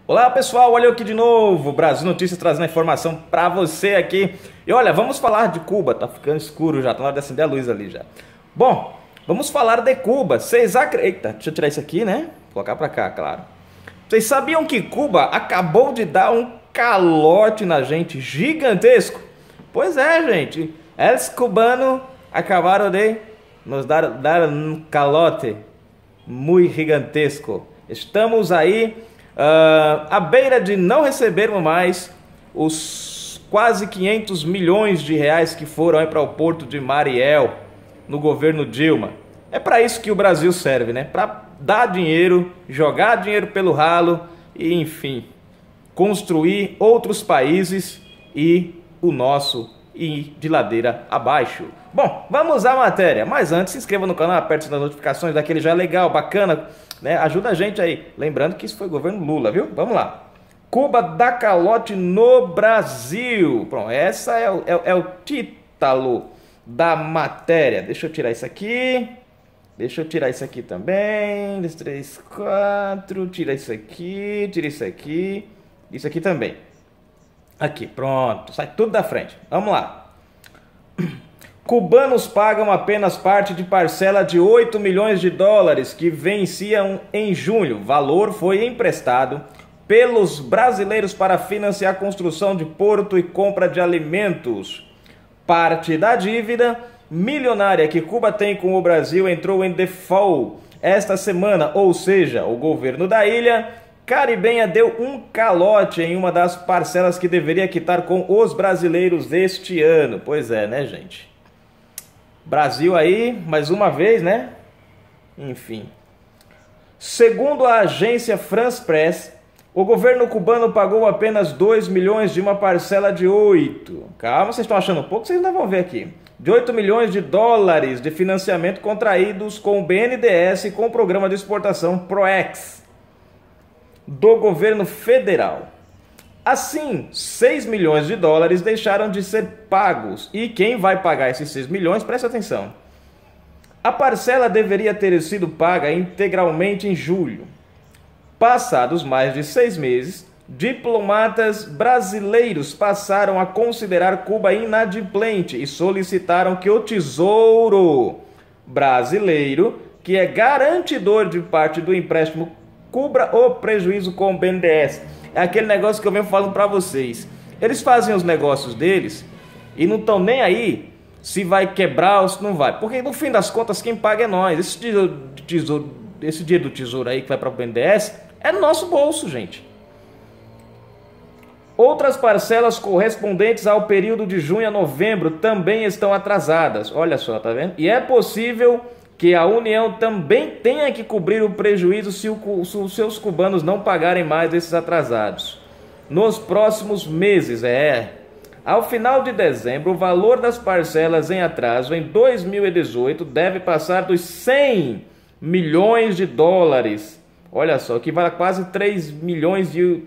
Olá pessoal, olha eu aqui de novo, Brasil Notícias trazendo a informação pra você aqui. E olha, vamos falar de Cuba, tá ficando escuro já, tá na hora de acender a luz ali já. Bom, vamos falar de Cuba. Vocês acreditam? Deixa eu tirar isso aqui, né? Colocar pra cá, claro. Vocês sabiam que Cuba acabou de dar um calote na gente gigantesco? Pois é, gente, eles cubanos acabaram de nos dar um calote muito gigantesco. Estamos aí à beira de não recebermos mais os quase 500 milhões de reais que foram para o Porto de Mariel no governo Dilma. É para isso que o Brasil serve, né? Para dar dinheiro, jogar dinheiro pelo ralo e, enfim, construir outros países e o nosso ir de ladeira abaixo. Bom, vamos à matéria. Mas antes, se inscreva no canal, aperte as notificações daquele já legal, bacana, né? Ajuda a gente aí. Lembrando que isso foi governo Lula, viu? Vamos lá. Cuba dá calote no Brasil. Pronto, essa é o título da matéria. Deixa eu tirar isso aqui. Deixa eu tirar isso aqui também. 2, 3, 4. Tira isso aqui. Tira isso aqui. Isso aqui também. Aqui, pronto. Sai tudo da frente. Vamos lá. Cubanos pagam apenas parte de parcela de 8 milhões de dólares que venciam em junho. Valor foi emprestado pelos brasileiros para financiar a construção de porto e compra de alimentos. Parte da dívida milionária que Cuba tem com o Brasil entrou em default esta semana, ou seja, o governo da ilha caribenha deu um calote em uma das parcelas que deveria quitar com os brasileiros deste ano. Pois é, né, gente? Brasil aí, mais uma vez, né? Enfim. Segundo a agência France Press, o governo cubano pagou apenas 2 milhões de uma parcela de 8. Calma, vocês estão achando pouco? Vocês não vão ver aqui. De 8 milhões de dólares de financiamento contraídos com o BNDES e com o programa de exportação PROEX do governo federal. Assim, 6 milhões de dólares deixaram de ser pagos. E quem vai pagar esses 6 milhões, presta atenção. A parcela deveria ter sido paga integralmente em julho. Passados mais de 6 meses, diplomatas brasileiros passaram a considerar Cuba inadimplente e solicitaram que o Tesouro brasileiro, que é garantidor de parte do empréstimo, cubra o prejuízo com o BNDES. É aquele negócio que eu venho falando para vocês. Eles fazem os negócios deles e não estão nem aí se vai quebrar ou se não vai. Porque no fim das contas quem paga é nós. Esse dinheiro do tesouro aí que vai para o BNDES é no nosso bolso, gente. Outras parcelas correspondentes ao período de junho a novembro também estão atrasadas. Olha só, tá vendo? E é possível que a União também tenha que cobrir o prejuízo se os seus cubanos não pagarem mais esses atrasados. Nos próximos meses, ao final de dezembro, o valor das parcelas em atraso em 2018 deve passar dos 100 milhões de dólares. Olha só, que vale quase 300 milhões e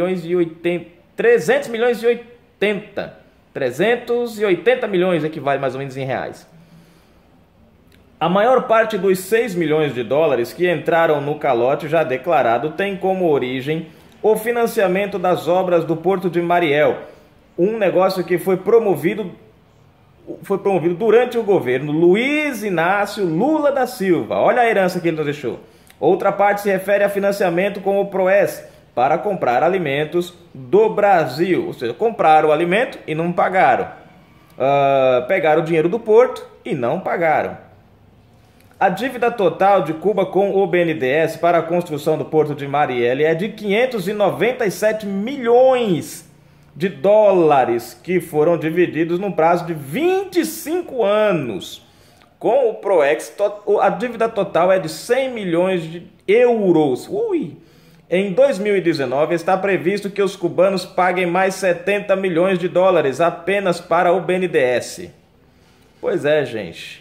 80. 380 milhões equivale mais ou menos em reais. A maior parte dos 6 milhões de dólares que entraram no calote já declarado tem como origem o financiamento das obras do Porto de Mariel, um negócio que foi promovido durante o governo Luiz Inácio Lula da Silva. Olha a herança que ele nos deixou. Outra parte se refere a financiamento com o PROEX para comprar alimentos do Brasil, ou seja, compraram o alimento e não pagaram. Pegaram o dinheiro do porto e não pagaram. A dívida total de Cuba com o BNDES para a construção do Porto de Mariel é de 597 milhões de dólares, que foram divididos no prazo de 25 anos. Com o PROEX, a dívida total é de 100 milhões de euros. Em 2019, está previsto que os cubanos paguem mais 70 milhões de dólares apenas para o BNDES. Pois é, gente.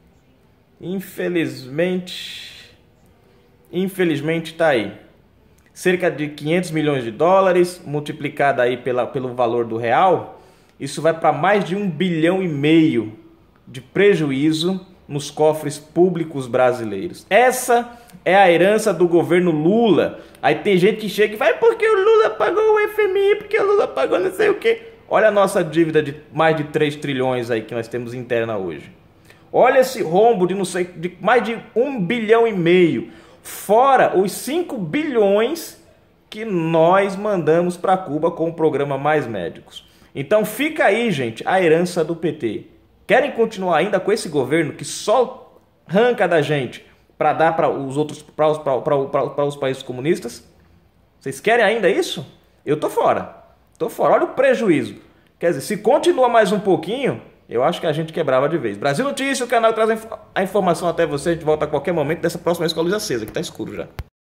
Infelizmente tá aí. Cerca de 500 milhões de dólares, multiplicado aí pelo valor do real, isso vai para mais de 1,5 bilhão de prejuízo nos cofres públicos brasileiros. Essa é a herança do governo Lula. Aí tem gente que chega e vai, porque o Lula pagou o FMI, porque o Lula pagou não sei o quê. Olha a nossa dívida de mais de 3 trilhões aí que nós temos interna hoje. Olha esse rombo de mais de 1,5 bilhão, fora os 5 bilhões que nós mandamos para Cuba com o programa Mais Médicos. Então fica aí, gente, a herança do PT. Querem continuar ainda com esse governo que só arranca da gente para dar para os outros, para os países comunistas? Vocês querem ainda isso? Eu tô fora. Tô fora. Olha o prejuízo. Quer dizer, se continua mais um pouquinho, eu acho que a gente quebrava de vez. Brasil Notícias, o canal traz a informação até você. A gente volta a qualquer momento dessa próxima Escola Luz Acesa, que tá escuro já.